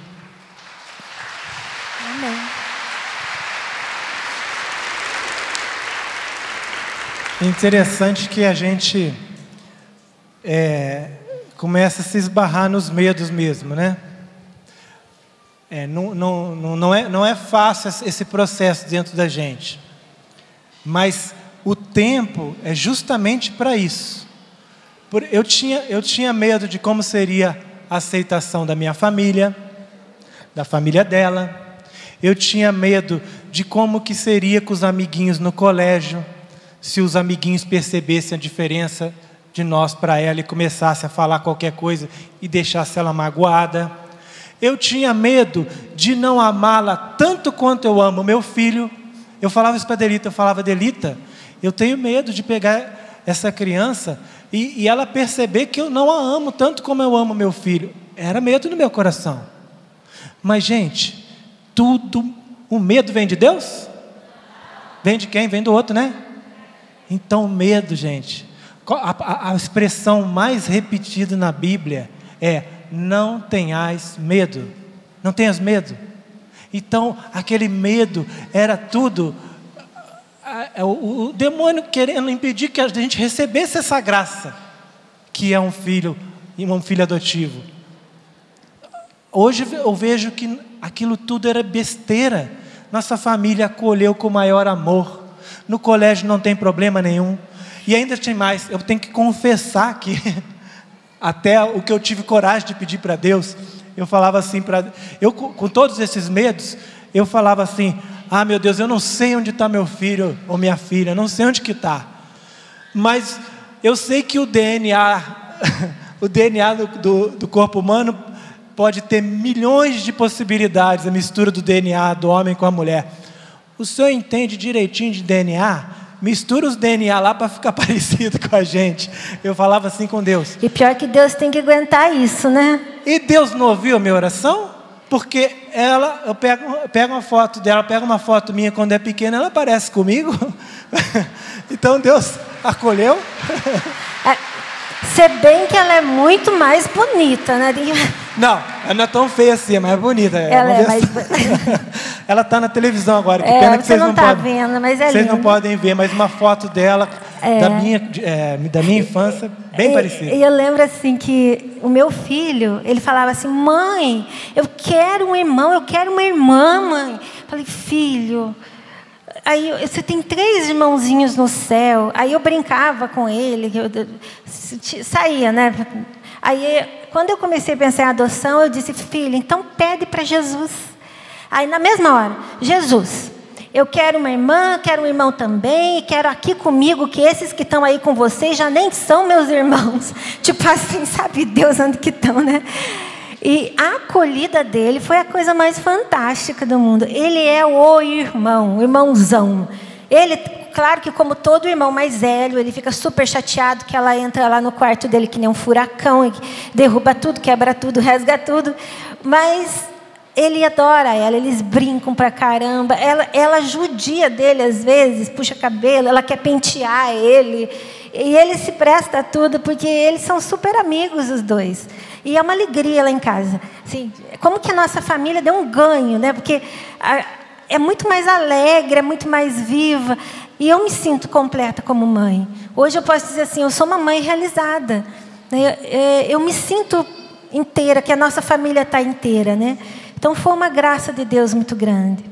Amém. Interessante que a gente começa a se esbarrar nos medos mesmo, né? Não é fácil esse processo dentro da gente. Mas o tempo é justamente para isso. Eu tinha medo de como seria a aceitação da minha família, da família dela. Eu tinha medo de como que seria com os amiguinhos no colégio, se os amiguinhos percebessem a diferença de nós para ela e começassem a falar qualquer coisa e deixasse ela magoada. Eu tinha medo de não amá-la tanto quanto eu amo meu filho. Eu falava isso para a Delita, eu falava, Delita, eu tenho medo de pegar essa criança e ela perceber que eu não a amo tanto como eu amo meu filho. Era medo no meu coração. Mas, gente, o medo vem de Deus? Vem de quem? Vem do outro, né? Então, o medo, gente, a expressão mais repetida na Bíblia é: não tenhais medo. Não tenhas medo. Então, aquele medo era tudo o demônio querendo impedir que a gente recebesse essa graça, que é um filho adotivo. Hoje eu vejo que aquilo tudo era besteira. Nossa família acolheu com o maior amor. No colégio não tem problema nenhum. E ainda tem mais, eu tenho que confessar que até o que eu tive coragem de pedir para Deus, eu falava assim, com todos esses medos, eu falava assim, ah, meu Deus, eu não sei onde está meu filho ou minha filha, eu não sei onde que está. Mas eu sei que o DNA do corpo humano pode ter milhões de possibilidades, a mistura do DNA do homem com a mulher. O senhor entende direitinho de DNA? Mistura os DNA lá para ficar parecido com a gente. Eu falava assim com Deus. E pior que Deus tem que aguentar isso, né? E Deus não ouviu a minha oração? Porque eu pego uma foto dela, pego uma foto minha quando é pequena, ela aparece comigo. Então Deus acolheu. Se bem que ela é muito mais bonita, né? Não, ela não é tão feia assim, é mais bonita. Ela é mais... Ela está na televisão agora, que pena que vocês não podem. Vendo, mas é vocês lindo. não podem ver, mas uma foto dela, da minha infância, bem parecida. E eu lembro assim que o meu filho, ele falava assim, mãe, eu quero um irmão, eu quero uma irmã, mãe. Eu falei, filho... Aí você tem 3 irmãozinhos no céu. Aí eu brincava com ele, saía, né? Aí quando eu comecei a pensar em adoção, eu disse, filho, então pede para Jesus. Aí na mesma hora, Jesus, eu quero uma irmã, quero um irmão também, quero aqui comigo, que esses que estão aí com vocês já nem são meus irmãos. Tipo assim, sabe Deus onde que estão, né? E a acolhida dele foi a coisa mais fantástica do mundo. Ele é o irmão, o irmãozão. Ele, claro que como todo irmão mais velho, ele fica super chateado que ela entra lá no quarto dele que nem um furacão, e derruba tudo, quebra tudo, rasga tudo. Mas ele adora ela, eles brincam pra caramba. Ela judia dele às vezes, puxa cabelo, ela quer pentear ele. E ele se presta a tudo, porque eles são super amigos os dois. E é uma alegria lá em casa. Assim, como que a nossa família deu um ganho, né? Porque é muito mais alegre, é muito mais viva. E eu me sinto completa como mãe. Hoje eu posso dizer assim, eu sou uma mãe realizada. Eu me sinto inteira, que a nossa família está inteira, né? Então foi uma graça de Deus muito grande.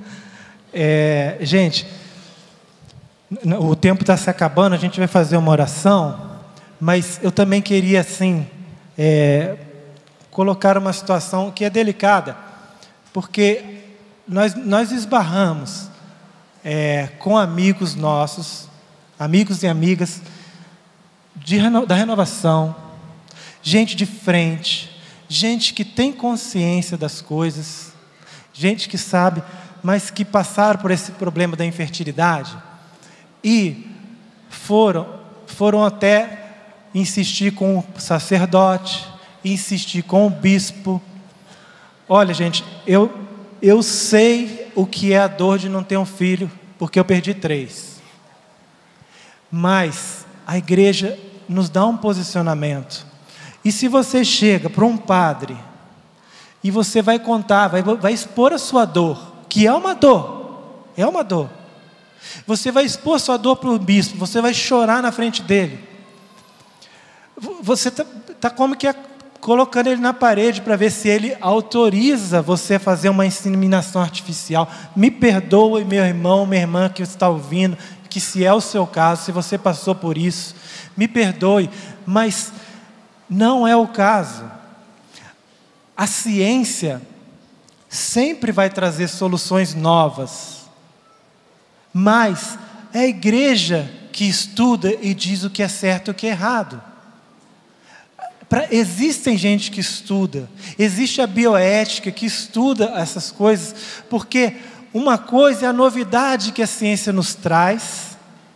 Gente, o tempo está se acabando, a gente vai fazer uma oração, Mas eu também queria, assim, colocar uma situação que é delicada, porque nós esbarramos com amigos nossos, amigos e amigas da renovação, gente de frente, gente que tem consciência das coisas, gente que sabe, mas que passaram por esse problema da infertilidade e foram até insistir com o sacerdote, insistir com o bispo. Olha, gente, eu sei o que é a dor de não ter um filho, porque eu perdi 3. Mas a igreja nos dá um posicionamento. E se você chega para um padre e você vai contar, vai expor a sua dor, que é uma dor, você vai expor a sua dor para o bispo, você vai chorar na frente dele, você está como que colocando ele na parede para ver se ele autoriza você a fazer uma inseminação artificial. Me perdoe, meu irmão, minha irmã que está ouvindo, que se é o seu caso, se você passou por isso, me perdoe, mas não é o caso. A ciência sempre vai trazer soluções novas, mas é a igreja que estuda e diz o que é certo e o que é errado. Existem gente que estuda, existe a bioética que estuda essas coisas, porque uma coisa é a novidade que a ciência nos traz,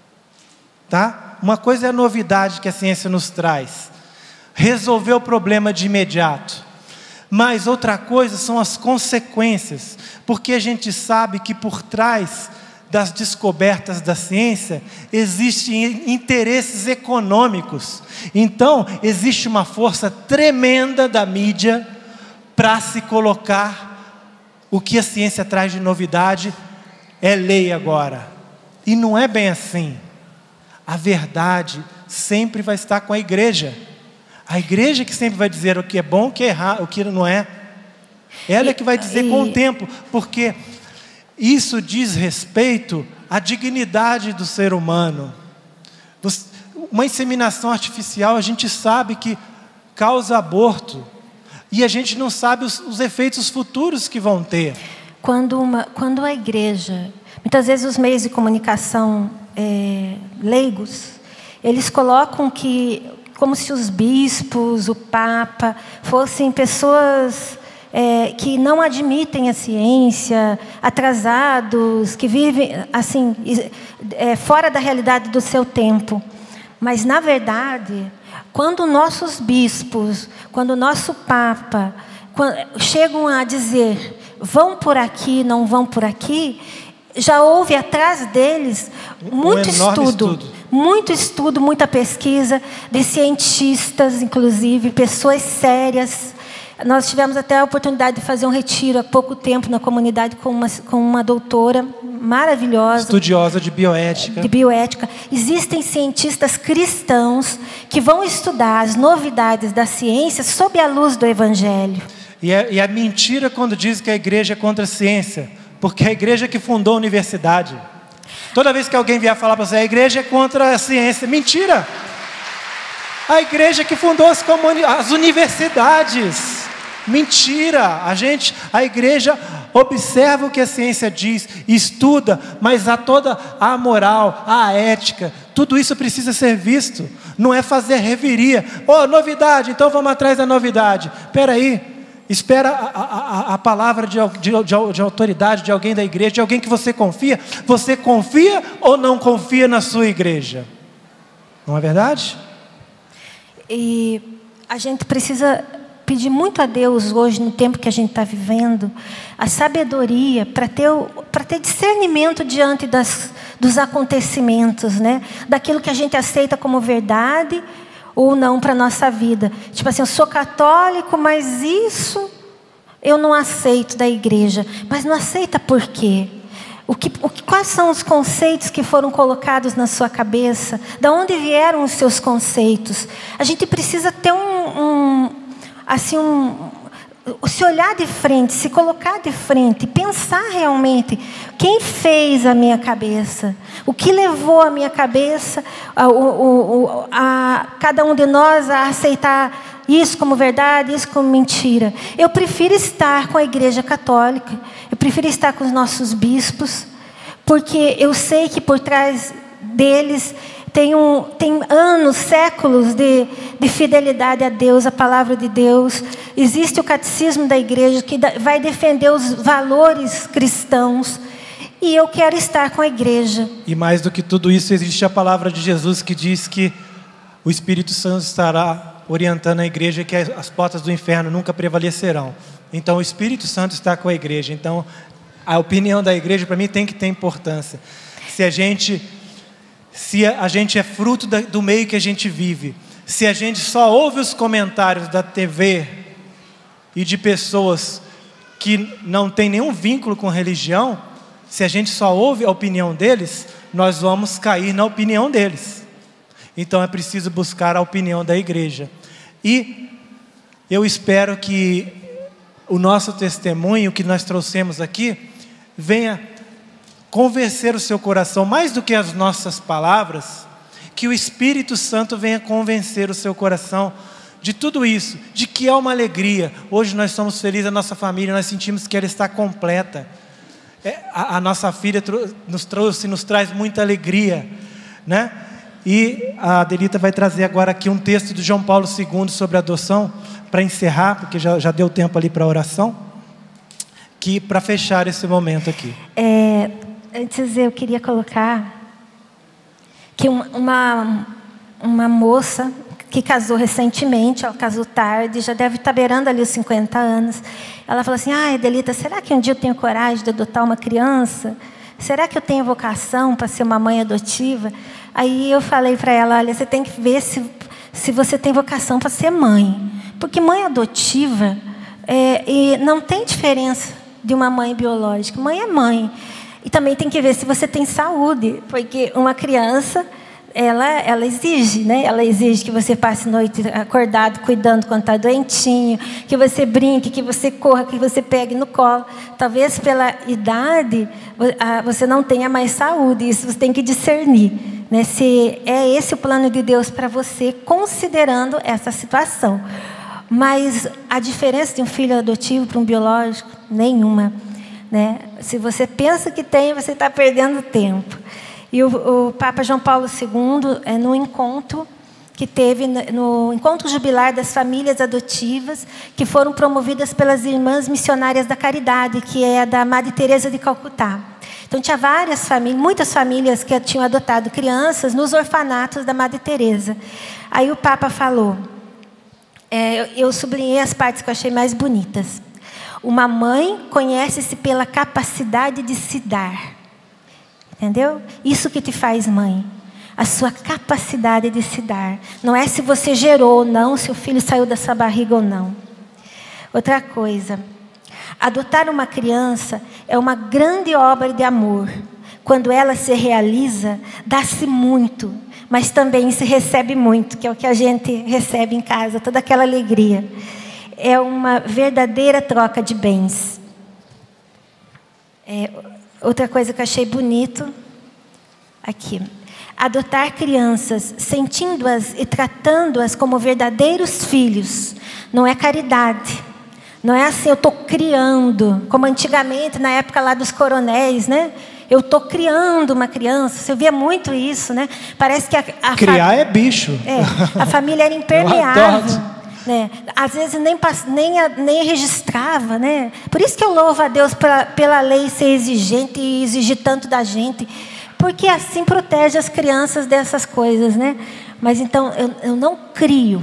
tá? Uma coisa é a novidade que a ciência nos traz, resolver o problema de imediato, mas outra coisa são as consequências, porque a gente sabe que por trás das descobertas da ciência existem interesses econômicos. Então existe uma força tremenda da mídia para se colocar o que a ciência traz de novidade é lei agora, e não é bem assim. A verdade sempre vai estar com a igreja que sempre vai dizer o que é bom, o que é errado, o que não é. Ela é que vai dizer com o tempo, porque isso diz respeito à dignidade do ser humano. Uma inseminação artificial, a gente sabe que causa aborto, e a gente não sabe os efeitos futuros que vão ter. Quando a igreja, muitas vezes os meios de comunicação leigos, eles colocam como se os bispos, o Papa, fossem pessoas que não admitem a ciência, atrasados, que vivem assim, fora da realidade do seu tempo. Mas, na verdade, quando nossos bispos, quando o nosso Papa chegam a dizer, vão por aqui, não vão por aqui, já houve atrás deles muito estudo, muita pesquisa, de cientistas, inclusive, pessoas sérias. Nós tivemos até a oportunidade de fazer um retiro há pouco tempo na comunidade com uma doutora maravilhosa. Estudiosa de bioética. Existem cientistas cristãos que vão estudar as novidades da ciência sob a luz do Evangelho. E é mentira quando diz que a igreja é contra a ciência, porque é a igreja que fundou a universidade. Toda vez que alguém vier falar para você, a igreja é contra a ciência, mentira! A igreja que fundou as universidades. Mentira! A igreja observa o que a ciência diz, estuda, mas há toda a moral, a ética, tudo isso precisa ser visto. Não é fazer reveria. Novidade, então vamos atrás da novidade. Espera aí, espera a palavra de autoridade de alguém da igreja, de alguém que você confia. Você confia ou não confia na sua igreja? Não é verdade? E a gente precisa pedir muito a Deus hoje, no tempo que a gente está vivendo, a sabedoria para ter discernimento diante dos acontecimentos, né? Daquilo que a gente aceita como verdade ou não para a nossa vida. Tipo assim, eu sou católico, mas isso eu não aceito da igreja. Mas não aceita por quê? Quais são os conceitos que foram colocados na sua cabeça? Da onde vieram os seus conceitos? A gente precisa ter se olhar de frente, se colocar de frente, pensar realmente quem fez a minha cabeça, o que levou a minha cabeça, cada um de nós a aceitar isso como verdade, isso como mentira. Eu prefiro estar com a Igreja Católica, eu prefiro estar com os nossos bispos, porque eu sei que por trás deles tem anos, séculos de fidelidade a Deus, a palavra de Deus. Existe o catecismo da igreja que vai defender os valores cristãos. E eu quero estar com a igreja. E mais do que tudo isso, existe a palavra de Jesus que diz que o Espírito Santo estará orientando a igreja, que as portas do inferno nunca prevalecerão. Então o Espírito Santo está com a igreja. Então a opinião da igreja para mim tem que ter importância. Se a gente é fruto do meio que a gente vive, se a gente só ouve os comentários da TV e de pessoas que não têm nenhum vínculo com religião, se a gente só ouve a opinião deles, nós vamos cair na opinião deles. Então é preciso buscar a opinião da igreja. E eu espero que o nosso testemunho que nós trouxemos aqui venha convencer o seu coração, mais do que as nossas palavras, que o Espírito Santo venha convencer o seu coração de tudo isso, de que é uma alegria. Hoje nós somos felizes, a nossa família, nós sentimos que ela está completa. A nossa filha nos traz muita alegria, né? E a Adelita vai trazer agora aqui um texto do João Paulo II sobre adoção, para encerrar, porque já deu tempo ali para a oração, que para fechar esse momento aqui. Antes eu queria colocar que uma moça que casou recentemente, ela casou tarde, já deve estar beirando ali os 50 anos. Ela falou assim: Adelita, será que um dia eu tenho coragem de adotar uma criança? Será que eu tenho vocação para ser uma mãe adotiva? Aí eu falei para ela: olha, você tem que ver se você tem vocação para ser mãe. Porque mãe adotiva e não tem diferença de uma mãe biológica. Mãe é mãe. E também tem que ver se você tem saúde, porque uma criança, ela exige, né? Ela exige que você passe a noite acordado, cuidando quando está doentinho, que você brinque, que você corra, que você pegue no colo. Talvez pela idade você não tenha mais saúde, isso você tem que discernir, né? Se é esse o plano de Deus para você, considerando essa situação. Mas a diferença de um filho adotivo para um biológico, nenhuma. Né? Se você pensa que tem, você está perdendo tempo. E o Papa João Paulo II, no encontro que teve, no encontro jubilar das famílias adotivas, que foram promovidas pelas Irmãs Missionárias da Caridade, que é da Madre Teresa de Calcutá. Então tinha várias famílias, muitas famílias que tinham adotado crianças nos orfanatos da Madre Teresa. Aí o Papa falou, eu sublinhei as partes que eu achei mais bonitas. Uma mãe conhece-se pela capacidade de se dar. Entendeu? Isso que te faz mãe. A sua capacidade de se dar. Não é se você gerou ou não, se o filho saiu da sua barriga ou não. Outra coisa. Adotar uma criança é uma grande obra de amor. Quando ela se realiza, dá-se muito, mas também se recebe muito, que é o que a gente recebe em casa, toda aquela alegria. É uma verdadeira troca de bens. Outra coisa que eu achei bonito, aqui. Adotar crianças, sentindo-as e tratando-as como verdadeiros filhos, não é caridade. Não é assim, eu estou criando, como antigamente, na época lá dos coronéis, né? Eu estou criando uma criança. Você via muito isso, né? Parece que criar é bicho. A família era impermeável. Né? Às vezes nem registrava, né? Por isso que eu louvo a Deus pela lei ser exigente e exigir tanto da gente, porque assim protege as crianças dessas coisas, né? Mas então eu não crio,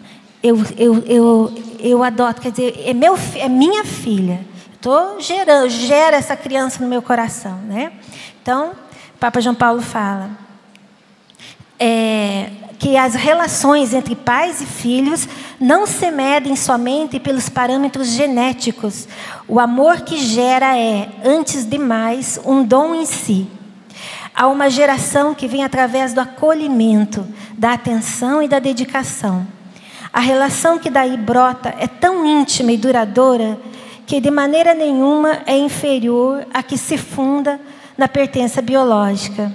eu adoto, quer dizer, é minha filha. Gera essa criança no meu coração, né? Então, o Papa João Paulo fala que as relações entre pais e filhos não se medem somente pelos parâmetros genéticos. O amor que gera é, antes de mais, um dom em si. Há uma geração que vem através do acolhimento, da atenção e da dedicação. A relação que daí brota é tão íntima e duradoura que de maneira nenhuma é inferior à que se funda na pertença biológica.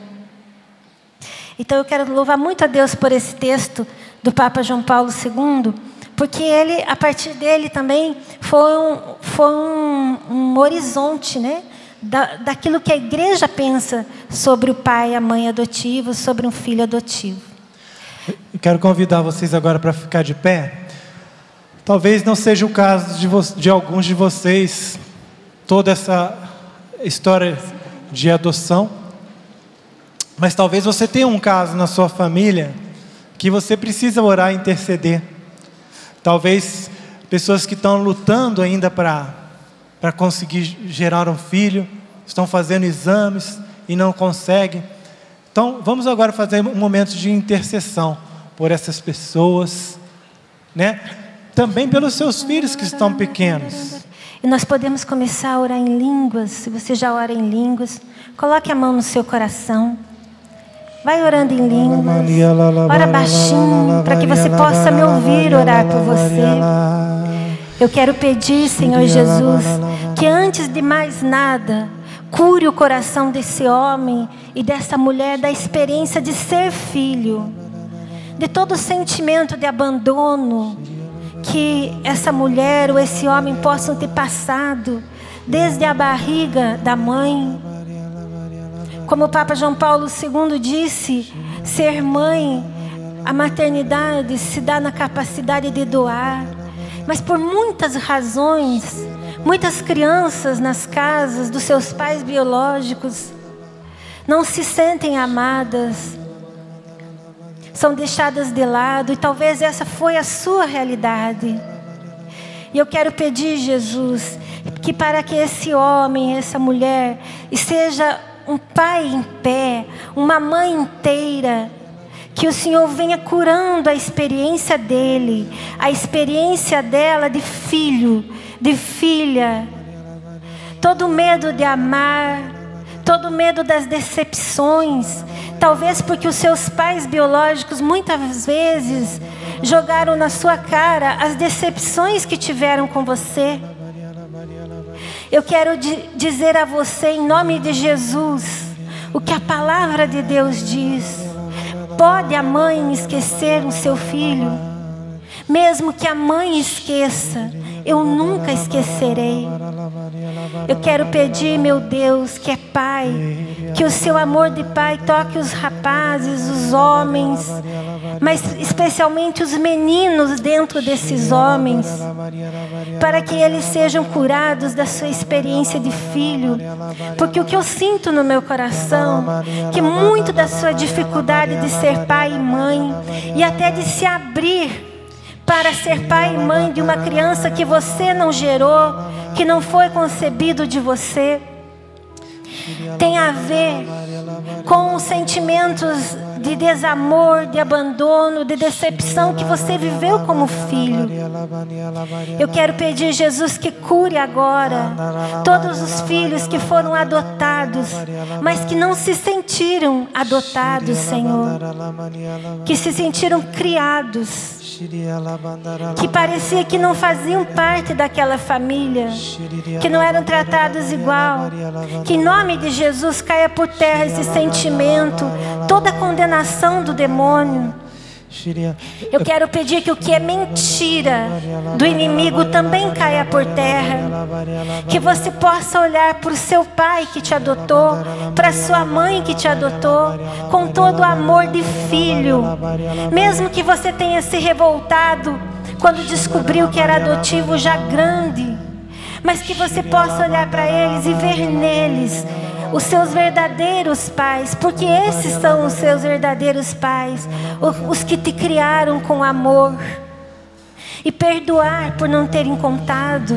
Então eu quero louvar muito a Deus por esse texto do Papa João Paulo II, porque ele, a partir dele também foi um horizonte, né? Daquilo que a igreja pensa sobre o pai e a mãe adotivos, sobre um filho adotivo. Eu quero convidar vocês agora para ficar de pé. Talvez não seja o caso de alguns de vocês, toda essa história de adoção, mas talvez você tenha um caso na sua família que você precisa orar e interceder. Talvez pessoas que estão lutando ainda para conseguir gerar um filho, estão fazendo exames e não conseguem. Então, vamos agora fazer um momento de intercessão por essas pessoas, né? Também pelos seus filhos que estão pequenos. E nós podemos começar a orar em línguas. Se você já ora em línguas, coloque a mão no seu coração. Vai orando em línguas. Ora baixinho, para que você possa me ouvir orar por você. Eu quero pedir, Senhor Jesus, que antes de mais nada, cure o coração desse homem e dessa mulher da experiência de ser filho, de todo o sentimento de abandono que essa mulher ou esse homem possam ter passado desde a barriga da mãe. Como o Papa João Paulo II disse, ser mãe, a maternidade se dá na capacidade de doar. Mas por muitas razões, muitas crianças nas casas dos seus pais biológicos não se sentem amadas, são deixadas de lado, e talvez essa foi a sua realidade. E eu quero pedir, Jesus, que para que esse homem, essa mulher, seja um pai em pé, uma mãe inteira, que o Senhor venha curando a experiência dele, a experiência dela de filho, de filha. Todo medo de amar, todo medo das decepções. Talvez porque os seus pais biológicos muitas vezes jogaram na sua cara as decepções que tiveram com você. Eu quero dizer a você, em nome de Jesus, o que a palavra de Deus diz. Pode a mãe esquecer o seu filho? Mesmo que a mãe esqueça, eu nunca esquecerei. Eu quero pedir, meu Deus, que é Pai, que o seu amor de Pai toque os rapazes, os homens, mas especialmente os meninos dentro desses homens, para que eles sejam curados da sua experiência de filho. Porque o que eu sinto no meu coração, que muito da sua dificuldade de ser pai e mãe, e até de se abrir para ser pai e mãe de uma criança que você não gerou, que não foi concebido de você, tem a ver com os sentimentos de desamor, de abandono, de decepção que você viveu como filho. Eu quero pedir, Jesus, que cure agora todos os filhos que foram adotados, mas que não se sentiram adotados, Senhor, que se sentiram criados, que parecia que não faziam parte daquela família, que não eram tratados igual. Que em nome de Jesus caia por terra esse sentimento, toda a condenação do demônio. Eu quero pedir que o que é mentira do inimigo também caia por terra. Que você possa olhar para o seu pai que te adotou, para a sua mãe que te adotou, com todo o amor de filho. Mesmo que você tenha se revoltado quando descobriu que era adotivo já grande, mas que você possa olhar para eles e ver neles os seus verdadeiros pais, porque esses são os seus verdadeiros pais, os que te criaram com amor, e perdoar por não terem contado.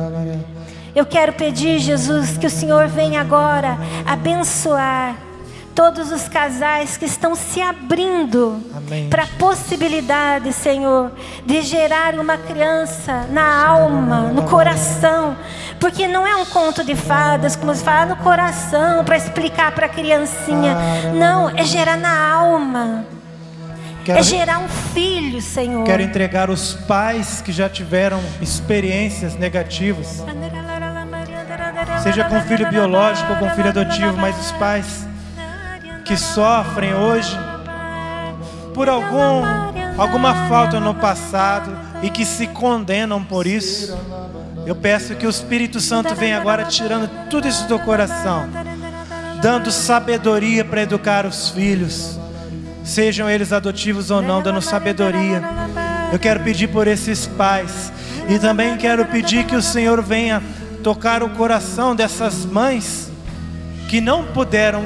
Eu quero pedir, Jesus, que o Senhor venha agora abençoar todos os casais que estão se abrindo para a possibilidade, Senhor, de gerar uma criança na alma, no coração. Porque não é um conto de fadas, como se fala, no coração, para explicar para a criancinha. Não, é gerar na alma. é gerar um filho, Senhor. Quero entregar os pais que já tiveram experiências negativas, seja com filho biológico ou com filho adotivo, mas os pais que sofrem hoje por alguma falta no passado e que se condenam por isso. Eu peço que o Espírito Santo venha agora tirando tudo isso do coração, dando sabedoria para educar os filhos, sejam eles adotivos ou não, dando sabedoria. Eu quero pedir por esses pais e também quero pedir que o Senhor venha tocar o coração dessas mães que não puderam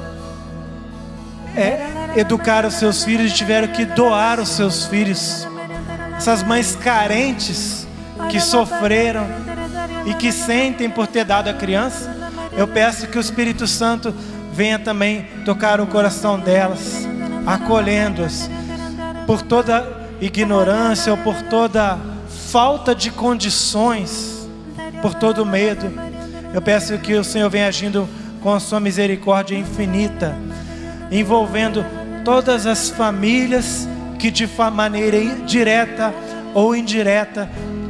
educar os seus filhos e tiveram que doar os seus filhos. Essas mães carentes que sofreram e que sentem por ter dado a criança. Eu peço que o Espírito Santo venha também tocar o coração delas, acolhendo-as por toda ignorância ou por toda falta de condições, por todo medo. Eu peço que o Senhor venha agindo com a sua misericórdia infinita, envolvendo todas as famílias que de maneira direta ou indireta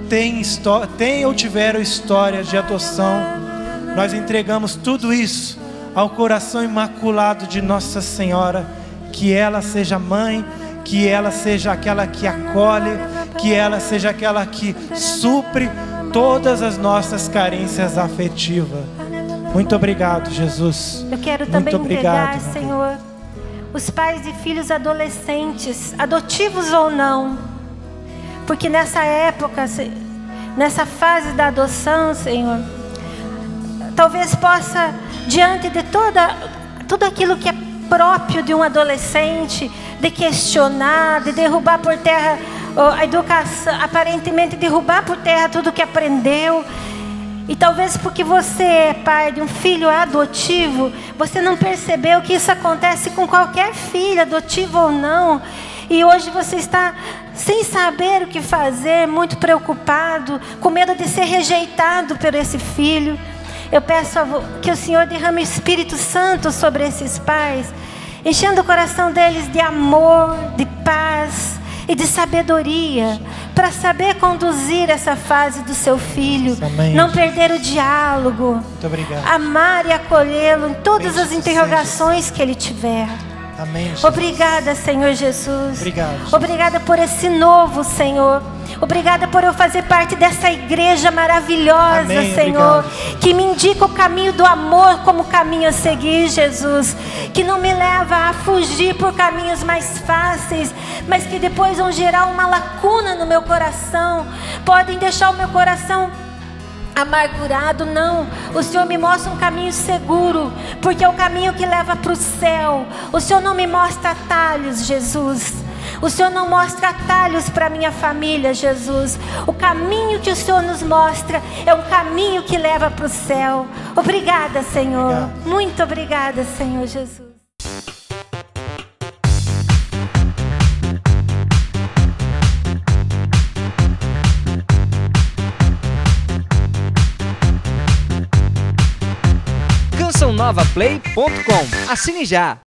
têm ou tiveram histórias de adoção. Nós entregamos tudo isso ao coração imaculado de Nossa Senhora, que ela seja mãe, que ela seja aquela que acolhe, que ela seja aquela que supre todas as nossas carências afetivas. Muito obrigado, Jesus. Eu quero também entregar, Senhor, os pais e filhos adolescentes, adotivos ou não, porque nessa época, nessa fase da adoção, Senhor, talvez possa, diante de tudo aquilo que é próprio de um adolescente, de questionar, de derrubar por terra a educação, aparentemente derrubar por terra tudo que aprendeu. E talvez porque você é pai de um filho adotivo, você não percebeu que isso acontece com qualquer filho, adotivo ou não. E hoje você está sem saber o que fazer, muito preocupado, com medo de ser rejeitado por esse filho. Eu peço que o Senhor derrame o Espírito Santo sobre esses pais, enchendo o coração deles de amor, de paz e de sabedoria, para saber conduzir essa fase do seu filho. Amém. Não perder o diálogo. Muito obrigado. Amar e acolhê-lo em todas as interrogações que ele tiver. Amém, Jesus. Obrigada, Senhor Jesus. Obrigado, Jesus. Obrigada por esse novo, Senhor. Obrigada por eu fazer parte dessa igreja maravilhosa, Amém, Senhor. obrigado. Que me indica o caminho do amor como caminho a seguir, Jesus. Que não me leva a fugir por caminhos mais fáceis, mas que depois vão gerar uma lacuna no meu coração. Podem deixar o meu coração amargurado. Não, o Senhor me mostra um caminho seguro, porque é o caminho que leva para o céu. O Senhor não me mostra atalhos, Jesus. O Senhor não mostra atalhos para minha família, Jesus. O caminho que o Senhor nos mostra é um caminho que leva para o céu. Obrigada, Senhor. Obrigado. Muito obrigada, Senhor Jesus. CançãoNovaPlay.com. Assine já!